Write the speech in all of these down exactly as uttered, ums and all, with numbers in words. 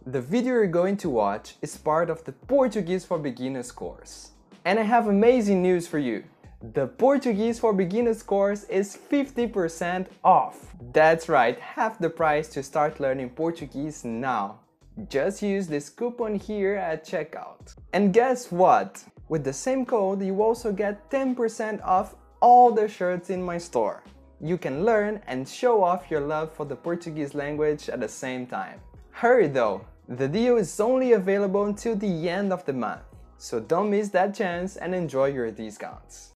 The video you're going to watch is part of the Portuguese for Beginners course. And I have amazing news for you. The Portuguese for Beginners course is fifty percent off. That's right, half the price to start learning Portuguese now. Just use this coupon here at checkout. And guess what? With the same code, you also get ten percent off all the shirts in my store. You can learn and show off your love for the Portuguese language at the same time. Hurry though! The deal is only available until the end of the month, so don't miss that chance and enjoy your discounts.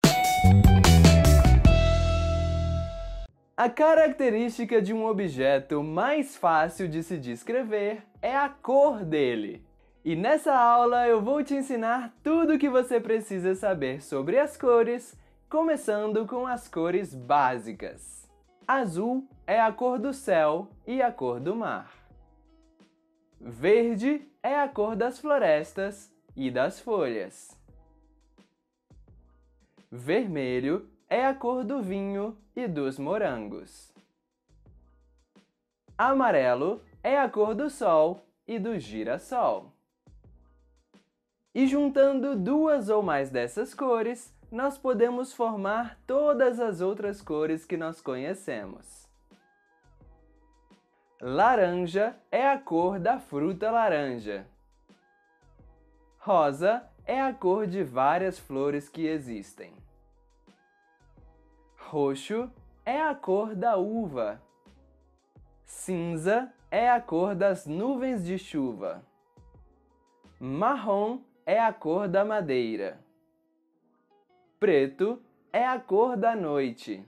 A característica de um objeto mais fácil de se descrever é a cor dele. E nessa aula eu vou te ensinar tudo o que você precisa saber sobre as cores, começando com as cores básicas. Azul é a cor do céu e a cor do mar. Verde é a cor das florestas e das folhas. Vermelho é a cor do vinho e dos morangos. Amarelo é a cor do sol e do girassol. E juntando duas ou mais dessas cores, nós podemos formar todas as outras cores que nós conhecemos. Laranja é a cor da fruta laranja. Rosa é a cor de várias flores que existem. Roxo é a cor da uva. Cinza é a cor das nuvens de chuva. Marrom é a cor da madeira. Preto é a cor da noite.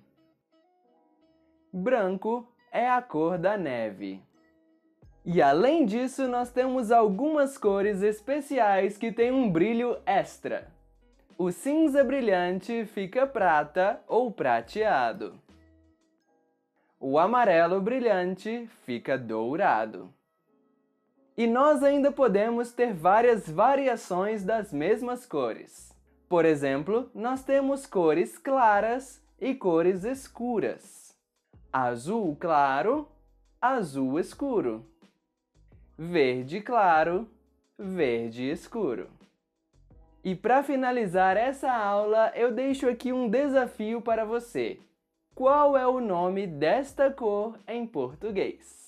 Branco é a cor da neve. E além disso, nós temos algumas cores especiais que têm um brilho extra. O cinza brilhante fica prata ou prateado. O amarelo brilhante fica dourado. E nós ainda podemos ter várias variações das mesmas cores. Por exemplo, nós temos cores claras e cores escuras. Azul claro, azul escuro. Verde claro, verde escuro. E para finalizar essa aula, eu deixo aqui um desafio para você. Qual é o nome desta cor em português?